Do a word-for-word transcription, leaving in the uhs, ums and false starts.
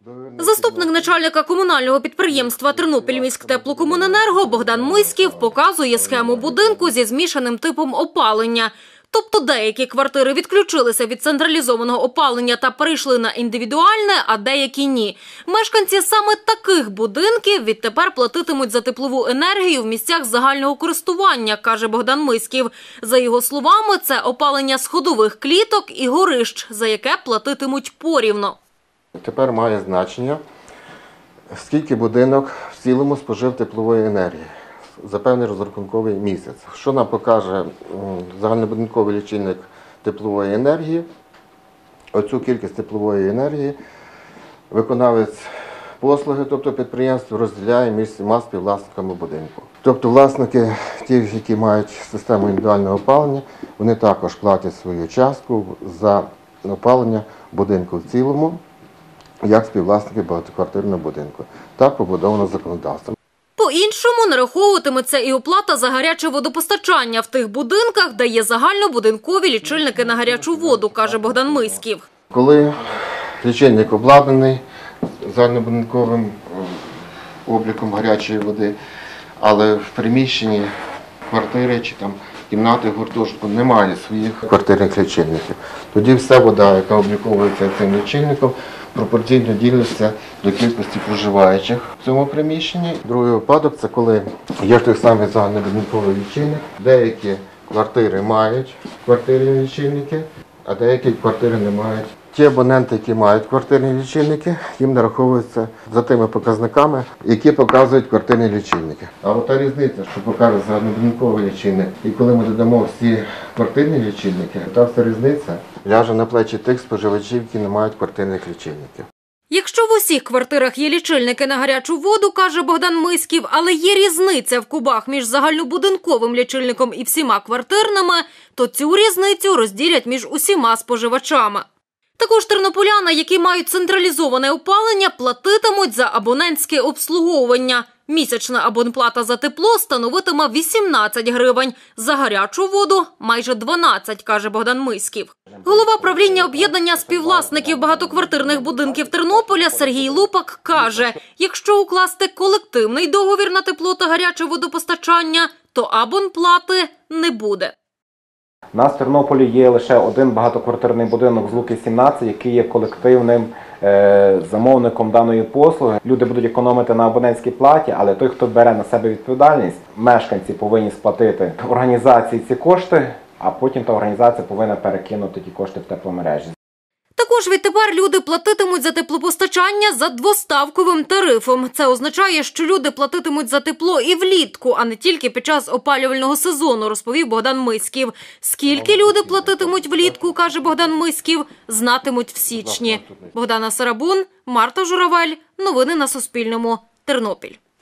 Заступник начальника комунального підприємства «Тернопільміськтеплокомуненерго» Богдан Миськів показує схему будинку зі змішаним типом опалення. Тобто деякі квартири відключилися від централізованого опалення та перейшли на індивідуальне, а деякі ні. Мешканці саме таких будинків відтепер платитимуть за теплову енергію в місцях загального користування, каже Богдан Миськів. За його словами, це опалення сходових кліток і горищ, за яке платитимуть порівно. Тепер має значення, скільки будинок в цілому спожив теплової енергії за певний розрахунковий місяць. Що нам покаже загальнобудинковий лічильник теплової енергії? Оцю кількість теплової енергії виконавець послуги, тобто підприємство, розділяє між всіма співвласниками будинку. Тобто власники, ті, які мають систему індивідуального опалення, вони також платять свою частку за опалення будинку в цілому, як співвласники багатоквартирного будинку. Так побудовано законодавством. По-іншому нараховуватиметься і оплата за гаряче водопостачання в тих будинках, де є загальнобудинкові лічильники на гарячу воду, каже Богдан Миськів. Коли лічильник обладнаний загальнобудинковим обліком гарячої води, але в приміщенні квартири чи там кімнати гуртожитку немає своїх квартирних лічильників, тоді вся вода, яка обліковується цим лічильником, пропорційно ділиться до кількості проживаючих в цьому приміщенні. Другий випадок – це коли є ж той самий загальнобудинковий лічильник. Деякі квартири мають квартирні лічильники, а деякі квартири не мають. Ті абоненти, які мають квартирні лічильники, їм нараховуються за тими показниками, які показують квартирні лічильники. А от та різниця, що покаже загальнобудинковий лічильник, і коли ми додамо всі квартирні лічильники, та вся різниця ляже на плечі тих споживачів, які не мають квартирних лічильників. Якщо в усіх квартирах є лічильники на гарячу воду, каже Богдан Миськів, але є різниця в кубах між загальнобудинковим лічильником і всіма квартирними, то цю різницю розділять між усіма споживачами. Також тернополяни, які мають централізоване опалення, платитимуть за абонентське обслуговування. Місячна абонплата за тепло становитиме вісімнадцять гривень, за гарячу воду – майже дванадцять, каже Богдан Миськів. Голова правління об'єднання співвласників багатоквартирних будинків Тернополя Сергій Лупак каже, якщо укласти колективний договір на тепло та гаряче водопостачання, то абонплати не буде. У нас в Тернополі є лише один багатоквартирний будинок з Луки сімнадцять, який є колективним е, замовником даної послуги. Люди будуть економити на абонентській платі, але той, хто бере на себе відповідальність, мешканці повинні сплатити організації ці кошти, а потім та організація повинна перекинути ті кошти в тепломережі. Також відтепер люди платитимуть за теплопостачання за двоставковим тарифом. Це означає, що люди платитимуть за тепло і влітку, а не тільки під час опалювального сезону, розповів Богдан Миськів. Скільки люди платитимуть влітку, каже Богдан Миськів, знатимуть в січні. Богдана Сарабун, Марта Журавель. Новини на Суспільному. Тернопіль.